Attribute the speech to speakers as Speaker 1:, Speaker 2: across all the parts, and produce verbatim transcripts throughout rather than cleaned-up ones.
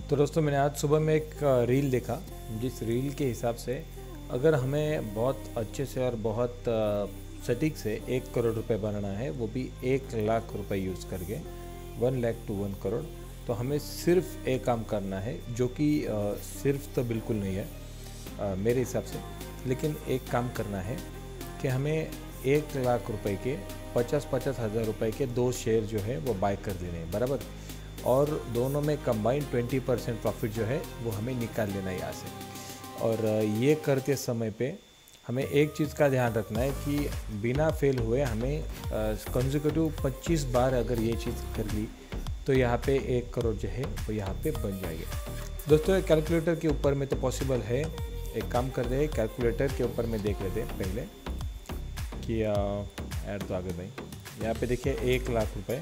Speaker 1: तो दोस्तों मैंने आज सुबह में एक रील देखा, जिस रील के हिसाब से अगर हमें बहुत अच्छे से और बहुत सटीक से एक करोड़ रुपए बनाना है, वो भी एक लाख रुपए यूज़ करके, one lakh to one crore, तो हमें सिर्फ एक काम करना है, जो कि सिर्फ तो बिल्कुल नहीं है आ, मेरे हिसाब से, लेकिन एक काम करना है कि हमें एक लाख रुपए के पचास पचास हज़ार रुपये के दो शेयर जो है वो बाय कर देने हैं, बराबर। और दोनों में कंबाइंड ट्वेंटी परसेंट प्रॉफिट जो है वो हमें निकाल लेना है यहाँ से। और ये करते समय पे हमें एक चीज़ का ध्यान रखना है कि बिना फेल हुए हमें कंसेक्यूटिव पच्चीस बार अगर ये चीज़ कर ली तो यहाँ पे एक करोड़ जो है वो यहाँ पे बन जाएगा। दोस्तों कैलकुलेटर के ऊपर में तो पॉसिबल है, एक काम कर दे, कैलकुलेटर के ऊपर में देख लेते हैं पहले कि ऐड तो आगे भाई, यहाँ पे देखिए एक लाख रुपए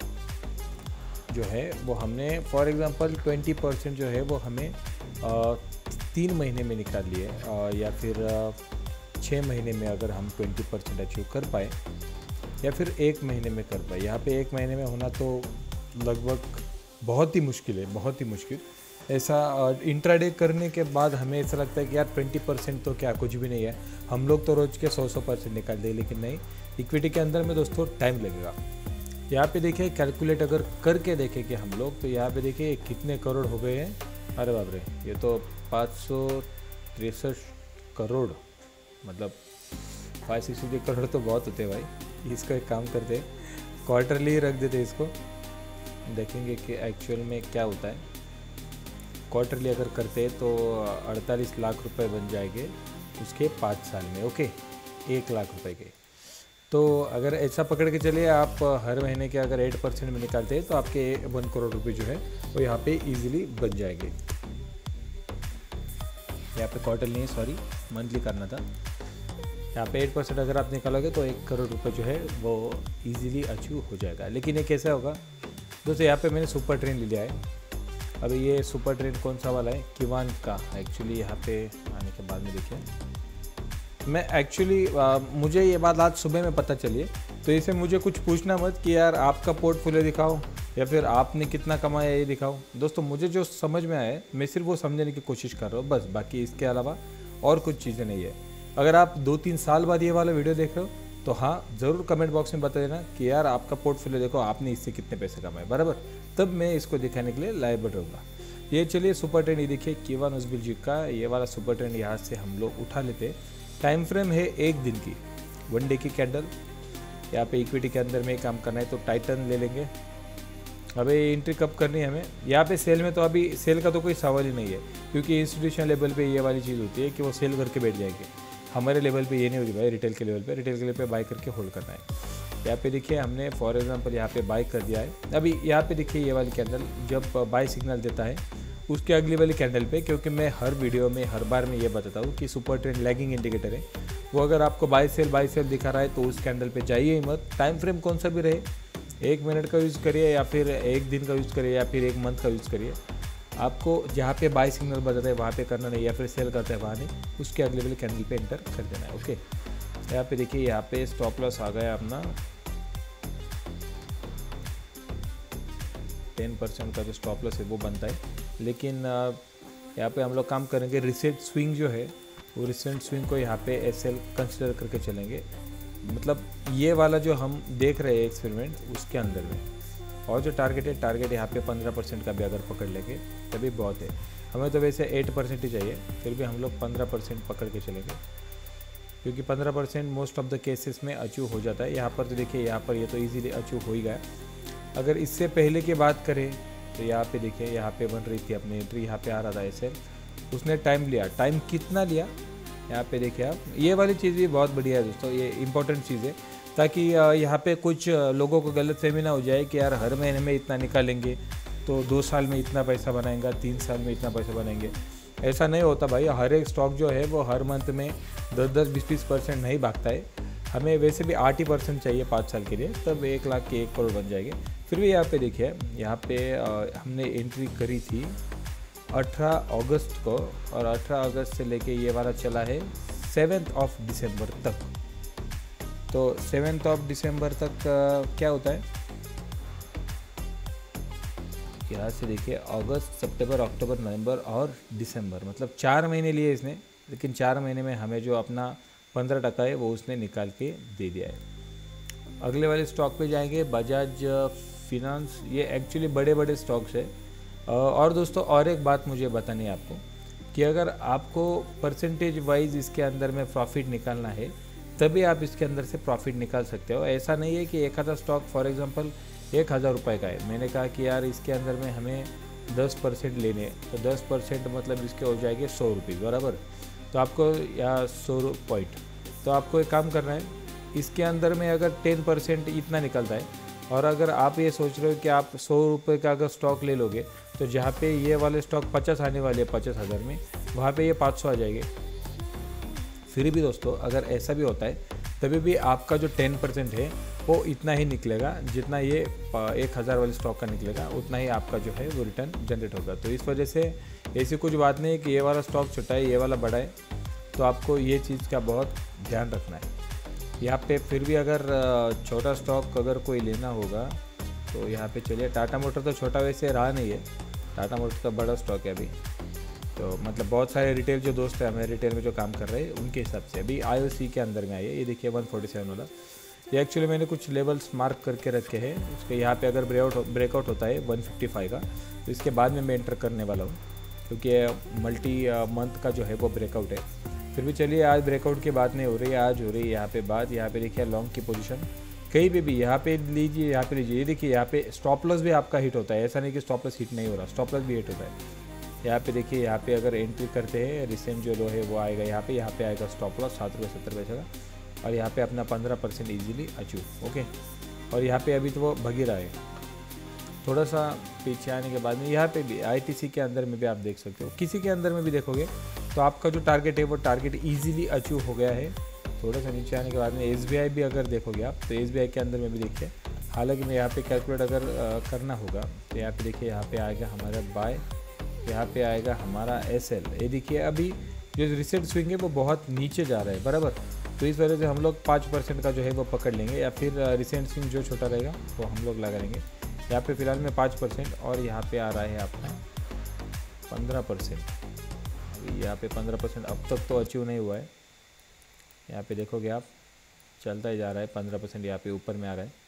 Speaker 1: जो है वो हमने फॉर एग्जांपल ट्वेंटी परसेंट जो है वो हमें आ, तीन महीने में निकाल लिए, आ, या फिर आ, छः महीने में अगर हम ट्वेंटी परसेंट अचीव कर पाए, या फिर एक महीने में कर पाए। यहाँ पे एक महीने में होना तो लगभग बहुत ही मुश्किल है, बहुत ही मुश्किल। ऐसा इंट्राडे करने के बाद हमें ऐसा लगता है कि यार ट्वेंटी परसेंट तो क्या कुछ भी नहीं है, हम लोग तो रोज़ के सौ सौ परसेंट निकाल दें, लेकिन नहीं, इक्विटी के अंदर में दोस्तों टाइम लगेगा। यहाँ पे देखिए कैलकुलेट अगर करके देखें कि हम लोग, तो यहाँ पे देखिए कितने करोड़ हो गए हैं। अरे बाप रे, ये तो पाँच सौ तिरसठ करोड़, मतलब पाँच सिक्सटी करोड़ तो बहुत होते हैं भाई। इसको एक काम करते, क्वार्टरली रख देते इसको, देखेंगे कि एक्चुअल में क्या होता है। क्वार्टरली अगर करते तो अड़तालीस लाख रुपए बन जाएंगे उसके पाँच साल में, ओके, एक लाख रुपए के। तो अगर ऐसा पकड़ के चलिए, आप हर महीने के अगर एट परसेंट में निकालते हैं तो आपके वन करोड़ रुपए जो है वो यहाँ पे इजीली बन जाएंगे। यहाँ पे क्वार्टर नहीं है, सॉरी, मंथली करना था। यहाँ पे एट परसेंट अगर आप निकालोगे तो एक करोड़ रुपए जो है वो इजीली अचीव हो जाएगा। लेकिन ये कैसा होगा दोस्तों, यहाँ पे मैंने सुपर ट्रेन ले लिया है। अभी ये सुपर ट्रेन कौन सा वाला है, किवान का। एक्चुअली यहाँ पे आने के बाद में देखिए, मैं एक्चुअली मुझे ये बात आज सुबह में पता चली है, तो इसे मुझे कुछ पूछना मत कि यार आपका पोर्टफोलियो दिखाओ या फिर आपने कितना कमाया ये दिखाओ। दोस्तों मुझे जो समझ में आया है मैं सिर्फ वो समझने की कोशिश कर रहा हूँ, बस, बाकी इसके अलावा और कुछ चीज़ें नहीं है। अगर आप दो तीन साल बाद ये वाला वीडियो देख रहे हो तो हाँ, ज़रूर कमेंट बॉक्स में बता देना कि यार आपका पोर्टफोलियो देखो, आपने इससे कितने पैसे कमाए, बराबर। तब मैं इसको दिखाने के लिए लायबल रहूँगा। ये चलिए सुपर ट्रेंड, ये देखिए किवान उज़बिल जी का ये वाला सुपर ट्रेंड यहाँ से हम लोग उठा लेते हैं। टाइम फ्रेम है एक दिन की, वन डे की कैंडल। यहाँ पे इक्विटी के अंदर में काम करना है तो टाइटन ले लेंगे। अबे एंट्री कब करनी है हमें, यहाँ पे सेल में तो अभी सेल का तो कोई सवाल ही नहीं है, क्योंकि इंस्टीट्यूशनल लेवल पे ये वाली चीज़ होती है कि वो सेल करके बैठ जाएंगे। हमारे लेवल पे ये नहीं होती भाई, रिटेल के लेवल पे, रिटेल के लेवल पे बाय करके होल्ड करना है। यहाँ पे देखिए हमने फॉर एग्जांपल यहाँ पे बाय कर दिया है। अभी यहाँ पे देखिए ये वाली कैंडल जब बाय सिग्नल देता है उसके अगली वाली कैंडल पे, क्योंकि मैं हर वीडियो में हर बार मैं ये बताता हूँ कि सुपर ट्रेंड लैगिंग इंडिकेटर है, वो अगर आपको बाय सेल बाय सेल दिखा रहा है तो उस कैंडल पे जाइए ही मत। टाइम फ्रेम कौन सा भी रहे, एक मिनट का यूज़ करिए या फिर एक दिन का यूज़ करिए या फिर एक मंथ का यूज़ करिए। आपको जहाँ पे बाय सिग्नल बताता है वहाँ पे करना नहीं, या फिर सेल करता है वहाँ नहीं, उसके अगले वाले कैंडल पे एंटर कर देना है, ओके। यहाँ पे देखिए यहाँ पे स्टॉप लॉस आ गया अपना टेन परसेंट का जो स्टॉप लॉस है वो बनता है। लेकिन यहाँ पे हम लोग काम करेंगे रिसेंट स्विंग जो है, वो रिसेंट स्विंग को यहाँ पे एस एल कंसिडर करके चलेंगे। मतलब ये वाला जो हम देख रहे हैं एक्सपेरिमेंट उसके अंदर में, और जो टारगेट है, टारगेट यहाँ पे पंद्रह परसेंट का भी अगर पकड़ लेंगे तभी बहुत है। हमें तो वैसे एट परसेंट ही चाहिए, फिर भी हम लोग पंद्रह परसेंट पकड़ के चलेंगे, क्योंकि पंद्रह percent most of the cases में अचीव हो जाता है। यहाँ पर तो देखिए यहाँ पर ये तो ईजीली अचीव हो ही गया। अगर इससे पहले की बात करें तो यहाँ पे देखिए यहाँ पे बन रही थी अपनी एंट्री, यहाँ पे आ रहा था ऐसे, उसने टाइम लिया। टाइम कितना लिया यहाँ पे देखिए आप, ये वाली चीज़ भी बहुत बढ़िया है दोस्तों, ये इंपॉर्टेंट चीज़ है, ताकि यहाँ पे कुछ लोगों को गलत फहमी ना हो जाए कि यार हर महीने में इतना निकालेंगे तो दो साल में इतना पैसा बनाएंगे, तीन साल में इतना पैसा बनाएंगे। ऐसा नहीं होता भाई। हर एक स्टॉक जो है वो हर मंथ में दस दस बीस बीस परसेंट नहीं भागता है। हमें वैसे भी आठ ही परसेंट चाहिए पाँच साल के लिए, तब एक लाख के एक करोड़ बन जाएंगे। फिर भी यहाँ पे देखिए, यहाँ पे हमने एंट्री करी थी अठारह अगस्त को, और अठारह अगस्त से लेके ये वाला चला है सेवेंथ ऑफ दिसंबर तक। तो सेवेंथ ऑफ दिसंबर तक क्या होता है, यहाँ से देखिए अगस्त, सितंबर, अक्टूबर, नवंबर और दिसंबर, मतलब चार महीने लिए इसने, लेकिन चार महीने में हमें जो अपना पंद्रह टका है वो उसने निकाल के दे दिया है। अगले वाले स्टॉक पे जाएंगे, बजाज फिनांस। ये एक्चुअली बड़े बड़े स्टॉक्स है। और दोस्तों और एक बात मुझे बतानी है आपको कि अगर आपको परसेंटेज वाइज इसके अंदर में प्रॉफिट निकालना है तभी आप इसके अंदर से प्रॉफिट निकाल सकते हो। ऐसा नहीं है कि एक आधा स्टॉक फॉर एग्जांपल एक हज़ार रुपये का है, मैंने कहा कि यार इसके अंदर में हमें दस परसेंट लेने, तो दस परसेंट मतलब इसके हो जाएंगे सौ रुपये बराबर। तो आपको या सौ पॉइंट, तो आपको एक काम करना है, इसके अंदर में अगर टेन परसेंट इतना निकलता है और अगर आप ये सोच रहे हो कि आप सौ रुपये का अगर स्टॉक ले लोगे तो जहाँ पे ये वाले स्टॉक पचास आने वाले हैं पचास हज़ार में, वहाँ पे ये पाँच सौ आ जाएंगे। फिर भी दोस्तों अगर ऐसा भी होता है तभी भी आपका जो टेन परसेंट है वो इतना ही निकलेगा, जितना ये एक हज़ार वाले स्टॉक का निकलेगा उतना ही आपका जो है वो रिटर्न जनरेट होगा। तो इस वजह से ऐसी कुछ बात नहीं है कि ये वाला स्टॉक छोटा है ये वाला बड़ा है, तो आपको ये चीज़ का बहुत ध्यान रखना है यहाँ पे। फिर भी अगर छोटा स्टॉक अगर कोई लेना होगा तो यहाँ पे चलिए, टाटा मोटर तो छोटा वैसे रहा नहीं है, टाटा मोटर तो बड़ा स्टॉक है अभी। तो मतलब बहुत सारे रिटेल जो दोस्त हैं हमें रिटेल में जो काम कर रहे हैं उनके हिसाब से अभी आई ओ सी के अंदर में आई है। ये देखिए वन फोर्टी सेवन वाला, ये एक्चुअली मैंने कुछ लेवल्स मार्क करके रखे हैं उसके। यहाँ पे अगर ब्रेकआउट ब्रेकआउट होता है वन फिफ्टी फाइव का तो इसके बाद में मैं एंटर करने वाला हूँ, क्योंकि मल्टी मंथ का जो है वो ब्रेकआउट है। फिर भी चलिए आज ब्रेकआउट की बात नहीं हो रही है, आज हो रही है यहाँ पे बात। यहाँ पे देखिए लॉन्ग की पोजीशन कहीं पे भी यहाँ पे लीजिए, यहाँ पे लीजिए। ये देखिए यहाँ पे स्टॉप लॉस भी आपका हिट होता है, ऐसा नहीं कि स्टॉप लॉस हिट नहीं हो रहा, स्टॉप लॉस भी हिट होता है। यहाँ पे देखिए, यहाँ पे अगर एंट्री करते हैं रिसेंट जो लो है वो आएगा यहाँ पे, यहाँ पे आएगा स्टॉप लॉस सात रुपये सत्तर पैसे का, और यहाँ पे अपना पंद्रह परसेंट ईजिली अचीव। ओके, और यहाँ पे अभी तो वो भगी रहा है। थोड़ा सा पीछे आने के बाद में यहाँ पे भी आई टी सी के अंदर में भी आप देख सकते हो, किसी के अंदर में भी देखोगे तो आपका जो टारगेट है वो टारगेट ईजिली अचीव हो गया है। थोड़ा सा नीचे आने के बाद में एस बी आई भी अगर देखोगे आप तो एस बी आई के अंदर में भी देखिए, हालांकि मैं यहाँ पे कैलकुलेट अगर आ, करना होगा तो यहाँ पे देखिए, यहाँ पे आएगा हमारा बाय, यहाँ पे आएगा हमारा एस एल। ये देखिए अभी जो रिसेंट स्विंग है वो बहुत नीचे जा रहा है बराबर, तो इस वजह से हम लोग पाँच परसेंट का जो है वो पकड़ लेंगे, या फिर रिसेंट स्विंग जो छोटा रहेगा वो हम लोग लगा लेंगे। यहाँ पे फिलहाल में पाँच परसेंट और यहाँ पे आ रहा है आपका पंद्रह परसेंट। अभी यहाँ पे पंद्रह परसेंट अब तक तो अचीव नहीं हुआ है। यहाँ पे देखोगे आप चलता ही जा रहा है, पंद्रह परसेंट यहाँ पे ऊपर में आ रहा है।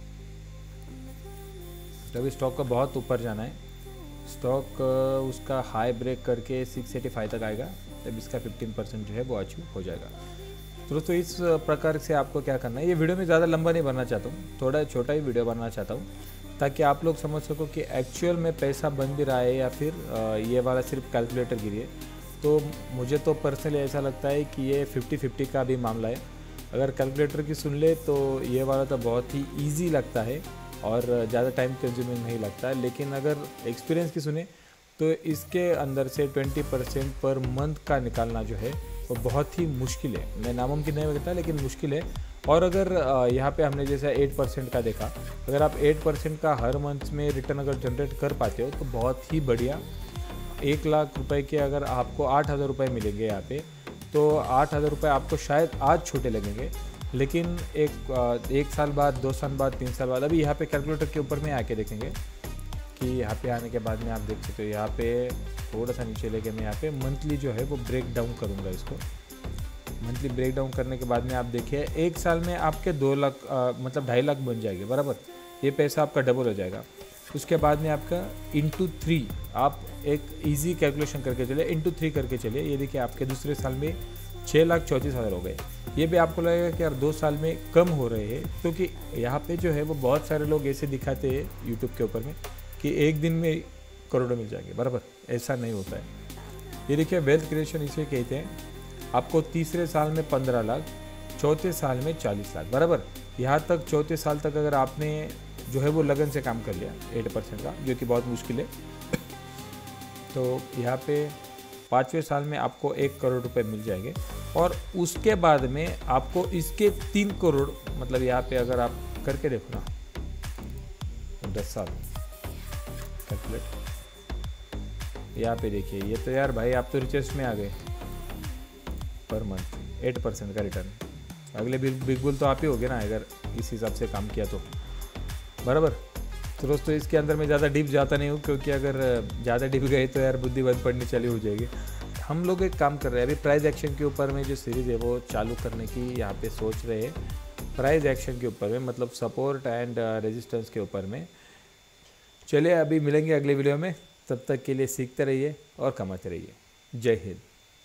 Speaker 1: तो अभी स्टॉक का बहुत ऊपर जाना है, स्टॉक उसका हाई ब्रेक करके सिक्स एटी फाइव तक आएगा, तब इसका फिफ्टीन परसेंट जो है वो अचीव हो जाएगा। तो दोस्तों इस प्रकार से आपको क्या करना है, ये वीडियो में ज़्यादा लंबा नहीं बनना चाहता हूँ, थोड़ा छोटा ही वीडियो बनाना चाहता हूँ ताकि आप लोग समझ सको कि एक्चुअल में पैसा बन भी रहा है या फिर ये वाला सिर्फ कैलकुलेटर गिरी है। तो मुझे तो पर्सनली ऐसा लगता है कि ये फिफ्टी फिफ्टी का भी मामला है। अगर कैलकुलेटर की सुन ले तो ये वाला तो बहुत ही ईजी लगता है और ज़्यादा टाइम कंज्यूमिंग नहीं लगता है, लेकिन अगर एक्सपीरियंस की सुने तो इसके अंदर से ट्वेंटी परसेंट पर मंथ का निकालना जो है वो बहुत ही मुश्किल है। मैं नामुमकिन नहीं कहता लेकिन मुश्किल है। और अगर यहाँ पे हमने जैसा एट परसेंट का देखा, अगर आप एट परसेंट का हर मंथ में रिटर्न अगर जनरेट कर पाते हो तो बहुत ही बढ़िया। एक लाख रुपए के अगर आपको आठ हज़ार रुपये मिलेंगे यहाँ पे, तो आठ हज़ार रुपये आपको शायद आज छोटे लगेंगे, लेकिन एक एक साल बाद, दो साल बाद, तीन साल बाद, अभी यहाँ पे कैलकुलेटर के ऊपर में आके देखेंगे कि यहाँ पे आने के बाद में आप देख सकते हो, यहाँ पे थोड़ा सा नीचे लेके मैं यहाँ पे मंथली जो है वो ब्रेक डाउन करूँगा इसको। मंथली ब्रेक डाउन करने के बाद में आप देखिए एक साल में आपके दो लाख मतलब ढाई लाख बन जाएंगे बराबर, ये पैसा आपका डबल हो जाएगा। उसके बाद में आपका इंटू थ्री, आप एक इजी कैलकुलेशन करके चले, इंटू थ्री करके चलिए। ये देखिए आपके दूसरे साल में छः लाख चौंतीस हज़ार हो गए। ये भी आपको लगेगा कि यार दो साल में कम हो रहे हैं, क्योंकि तो यहाँ पे जो है वो बहुत सारे लोग ऐसे दिखाते हैं यूट्यूब के ऊपर में कि एक दिन में करोड़ों मिल जाएंगे बराबर, ऐसा नहीं होता है। ये देखिए वेल्थ क्रिएशन इसे कहते हैं। आपको तीसरे साल में पंद्रह लाख, चौथे साल में चालीस लाख बराबर। यहाँ तक चौथे साल तक अगर आपने जो है वो लगन से काम कर लिया एट परसेंट का, जो कि बहुत मुश्किल है, तो यहाँ पे पाँचवें साल में आपको एक करोड़ रुपए मिल जाएंगे। और उसके बाद में आपको इसके तीन करोड़, मतलब यहाँ पे अगर आप करके देखो ना, दस साल कैलकुलेट, यहाँ पे देखिए, ये तो यार भाई आप तो रिचेस्ट में आ गए। पर मंथ एट परसेंट का रिटर्न, अगले बिग बिग बुल तो आप ही होगे ना अगर इस हिसाब से काम किया तो बराबर। तो दोस्तों इसके अंदर मैं ज़्यादा डीप जाता नहीं हूँ, क्योंकि अगर ज़्यादा डीप गए तो यार बुद्धि बंद पड़नी चालू हो जाएगी। हम लोग एक काम कर रहे हैं, अभी प्राइस एक्शन के ऊपर में जो सीरीज़ है वो चालू करने की यहाँ पे सोच रहे हैं। प्राइस एक्शन के ऊपर में मतलब सपोर्ट एंड रेजिस्टेंस के ऊपर में। चलिए अभी मिलेंगे अगले वीडियो में, तब तक के लिए सीखते रहिए और कमाते रहिए। जय हिंद।